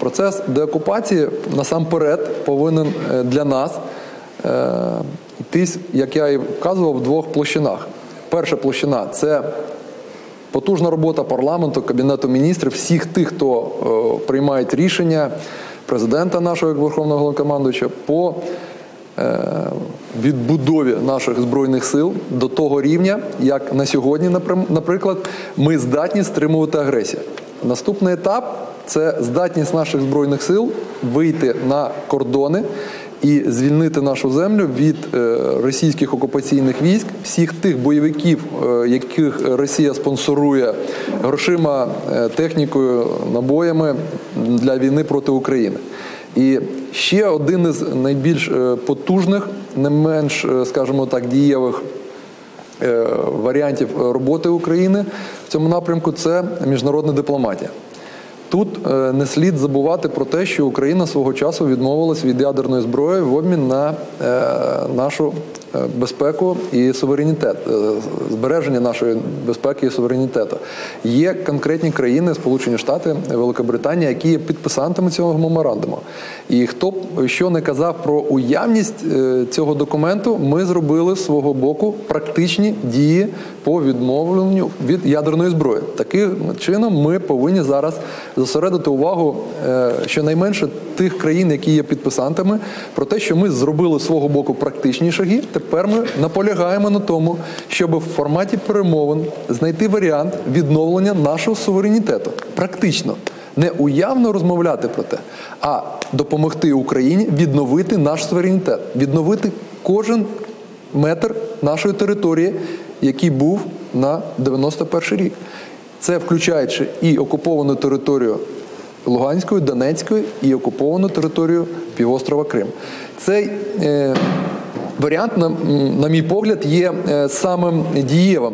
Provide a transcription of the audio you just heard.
Процес деокупації насамперед повинен для нас йтись, як я і вказував, в двох площинах. Перша площина – це потужна робота парламенту, Кабінету міністрів, всіх тих, хто приймають рішення, президента нашого як Верховного Головнокомандуюча, по відбудові наших Збройних сил до того рівня, як на сьогодні, наприклад, ми здатні стримувати агресію. Наступний етап – це здатність наших Збройних сил вийти на кордони і звільнити нашу землю від російських окупаційних військ, всіх тих бойовиків, яких Росія спонсорує грошима, технікою, набоями для війни проти України. І ще один із найбільш потужних, не менш, скажімо так, дієвих варіантів роботи України в цьому напрямку – це міжнародна дипломатія. Тут не слід забувати про те, що Україна свого часу відмовилась від ядерної зброї в обмін на нашу безпеку і суверенітет, збереження нашої безпеки і суверенітету. Є конкретні країни, Сполучені Штати, Великобританія, які є підписантами цього меморандуму. І хто б що не казав про уявність цього документу, ми зробили з свого боку практичні дії по відмовленню від ядерної зброї. Таким чином ми повинні зараз зосередити увагу щонайменше тих країн, які є підписантами, про те, що ми зробили з свого боку практичні шаги. Тепер ми наполягаємо на тому, щоб в форматі перемовин знайти варіант відновлення нашого суверенітету. Практично. Не уявно розмовляти про те, а допомогти Україні відновити наш суверенітет, відновити кожен метр нашої території, який був на 91-й рік. Це включаючи і окуповану територію Луганської, Донецької, і окуповану територію півострова Крим. Цей варіант, на мій погляд, є самим дієвим.